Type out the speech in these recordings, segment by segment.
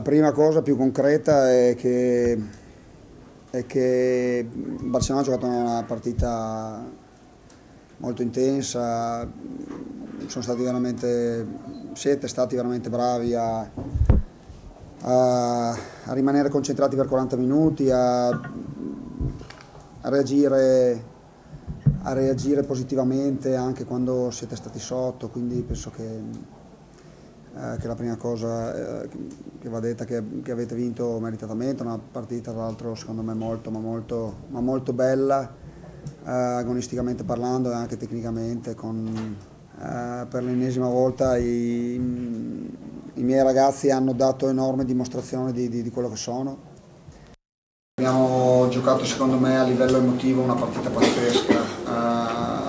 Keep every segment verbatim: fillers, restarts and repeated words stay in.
prima cosa più concreta è che, è che Barcellona ha giocato una partita molto intensa, sono stati veramente, siete stati veramente bravi a, a, a rimanere concentrati per quaranta minuti, a, a, reagire, a reagire positivamente anche quando siete stati sotto, quindi penso che... Eh, che la prima cosa eh, che va detta che, che avete vinto meritatamente, una partita tra l'altro secondo me molto ma molto, ma molto bella, eh, agonisticamente parlando e anche tecnicamente, con, eh, per l'ennesima volta i, i miei ragazzi hanno dato enorme dimostrazione di, di, di quello che sono. Abbiamo giocato secondo me a livello emotivo una partita pazzesca. Eh,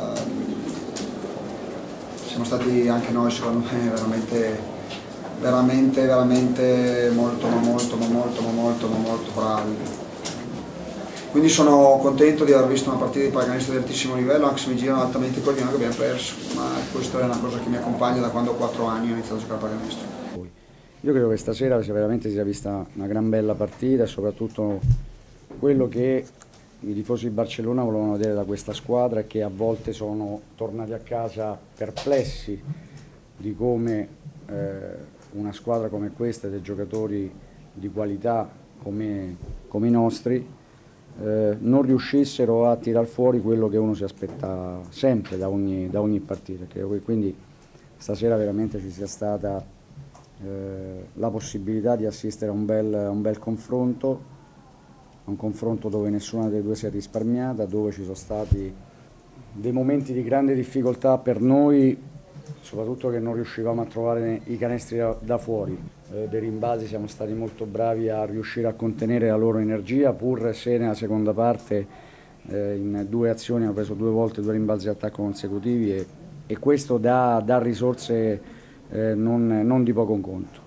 Siamo stati anche noi, secondo me, veramente, veramente, veramente molto, ma molto, ma molto, ma molto, ma molto bravi. Quindi sono contento di aver visto una partita di pallacanestro di altissimo livello, anche se mi girano altamente i coglioni che abbiamo perso, ma questa è una cosa che mi accompagna da quando ho quattro anni ho iniziato a giocare a pallacanestro. Io credo che stasera veramente si sia vista una gran bella partita e soprattutto quello che i tifosi di Barcellona volevano vedere da questa squadra è che a volte sono tornati a casa perplessi di come eh, una squadra come questa, dei giocatori di qualità come, come i nostri, eh, non riuscissero a tirar fuori quello che uno si aspetta sempre da ogni, da ogni partita. Credo che quindi stasera veramente ci sia stata eh, la possibilità di assistere a un bel, a un bel confronto, un confronto dove nessuna delle due si è risparmiata, dove ci sono stati dei momenti di grande difficoltà per noi, soprattutto che non riuscivamo a trovare i canestri da, da fuori. Eh, dei rimbalzi siamo stati molto bravi a riuscire a contenere la loro energia, pur se nella seconda parte eh, in due azioni hanno preso due volte due rimbalzi di attacco consecutivi e, e questo dà, dà risorse eh, non, non di poco conto.